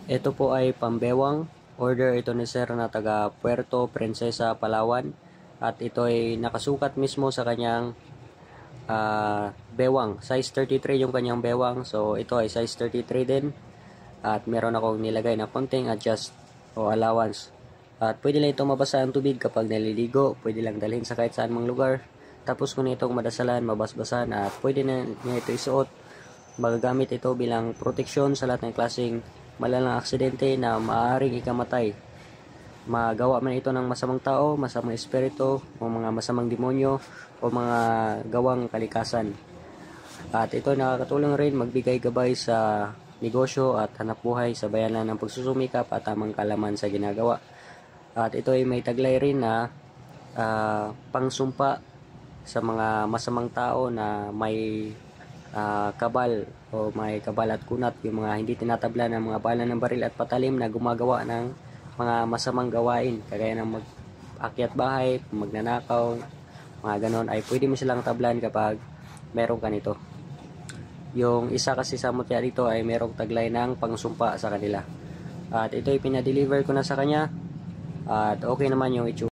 Ito po ay pambewang. Order ito ni Sir na taga Puerto Princesa, Palawan. At ito ay nakasukat mismo sa kanyang bewang. Size 33 yung kanyang bewang. So ito ay size 33 din. At meron akong nilagay na konting adjust o allowance. At pwede lang itong mabasa ang tubig kapag naliligo. Pwede lang dalhin sa kahit saan mang lugar. Tapos kung itong madasalan, mabasbasan at pwede na niya ito isuot. Magagamit ito bilang proteksyon sa lahat ng klaseng malalang aksidente na maaaring ikamatay. Magawa man ito ng masamang tao, masamang espiritu, o mga masamang demonyo, o mga gawang kalikasan. At ito nakakatulong rin magbigay gabay sa negosyo at hanap buhay sa bayanan ng pagsusumikap at tamang kalaman sa ginagawa. At ito ay may taglay rin na pangsumpa sa mga masamang tao na may kabal o may kabal at kunat, yung mga hindi tinatabla ng mga bala ng baril at patalim na gumagawa ng mga masamang gawain kagaya ng mag-akyat bahay, magnanakaw, mga ganon, ay pwede mo silang tablan kapag meron ka nito. Yung isa kasi sa mutya dito ay merong taglay ng pangsumpa sa kanila. At ito ay pinadeliver ko na sa kanya at okay naman yung itsura.